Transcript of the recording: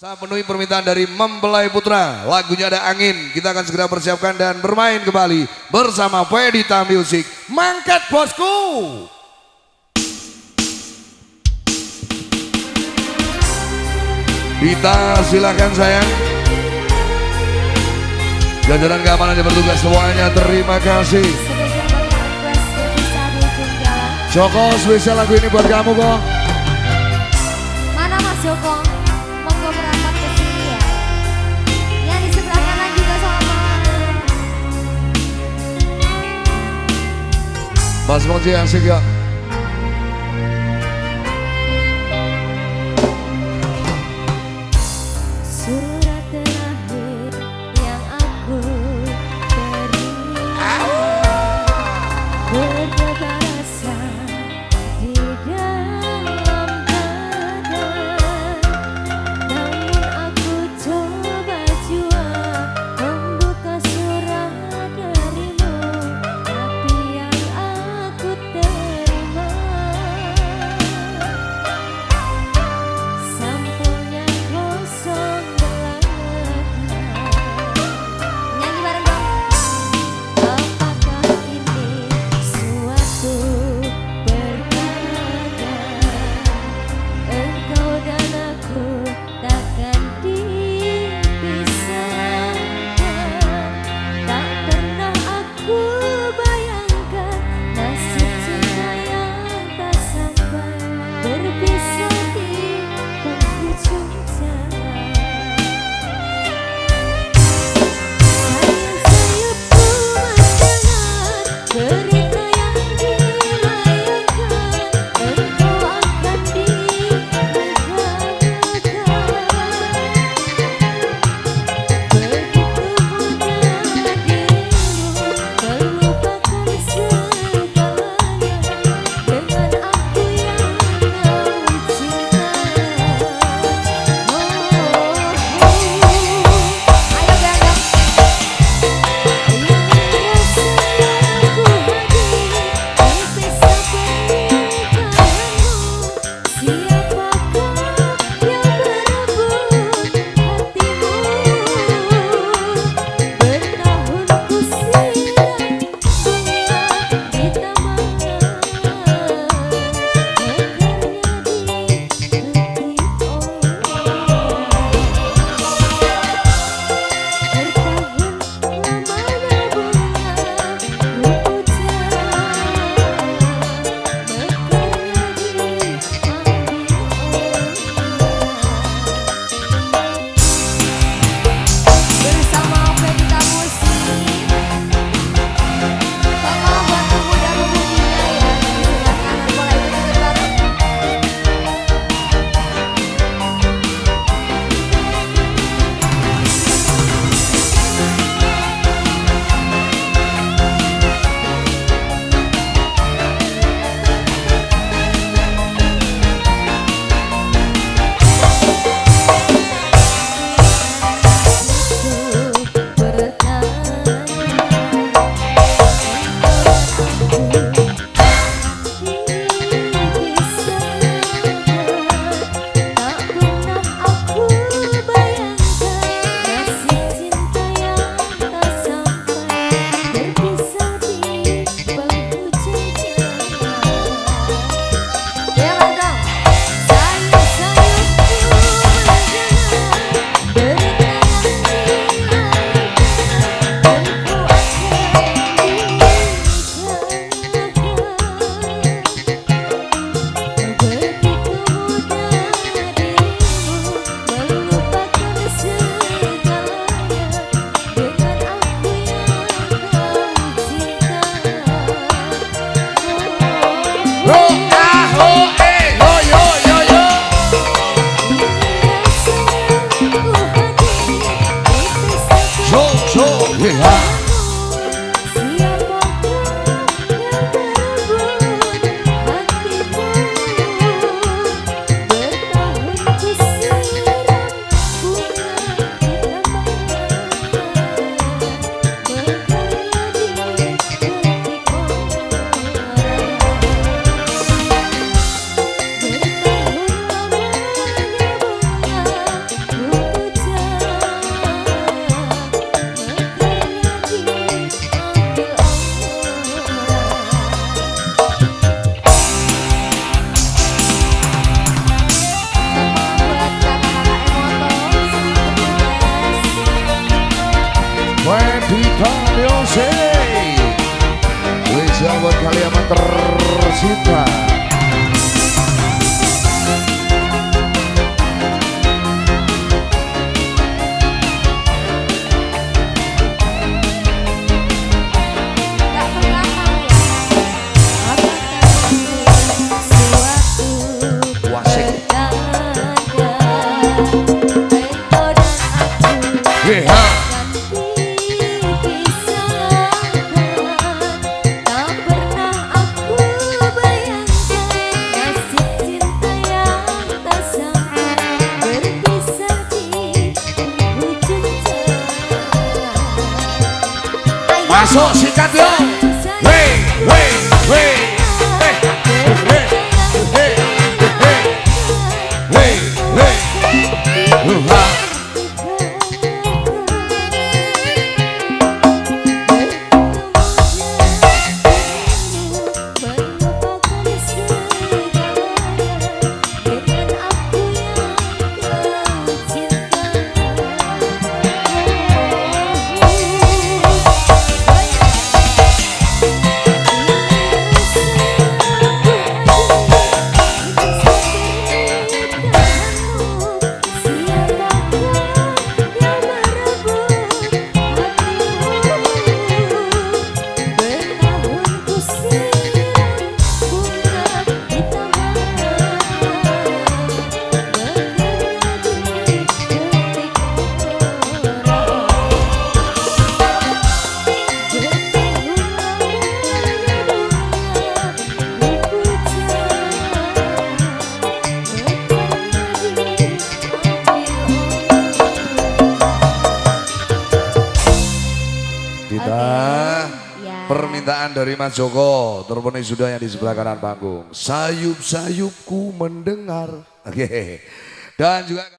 Saya penuhi permintaan dari Mempelai Putra. Lagunya ada angin. Kita akan segera persiapkan dan bermain kembali bersama Vedita Music. Mangkat bosku. Dita silakan sayang. Jajaran keamanan yang bertugas semuanya terima kasih. Joko spesial lagu ini buat kamu kok. Mana Mas Joko? Monggo merapat ke sini ya. Yang di sebelah kanan juga sama. Mas Moji asik ya. Surat terakhir yang aku terima berdebar rasa di dalam dada. Namun aku coba jua membuka surat darimu, tapi yang aku terima sampulnya kosong belaka. Nyanyi bareng dong. Apakah ini suatu pertanda? Engkau dan aku takkan dipisahkan. Tak pernah aku bayangkan nasib cinta yang tak sampai berpisah di penghujung jalan. Sayap-sayapku mendengar berita yang dilayangkan, engkau akan ditinggalkan. Begitu mudah dirimu melupakan segalanya dengan aku yang kau cinta. Ayo gandang. Yang rasa aku hadir berpisah pernikahanmu. Siapakah yang berebut hatimu? Bertahun ku siram bunga di taman, mekarnya dipetik orang. Bertahun lamanya bunga berputar, mekarnya diambil orang. Bersama Vedita Music, tolong buat pemuda-pemudinya ya. Di sebelah kanan boleh ikut bareng. Ku kalian tercinta. Masuk sikat yo. Wey, wey, wey. Hey, hey, hey, hey, hey, hey. Permintaan dari Mas Joko terpenuhi sudah yang di sebelah kanan panggung. Sayup-sayupku mendengar. Oke. Dan juga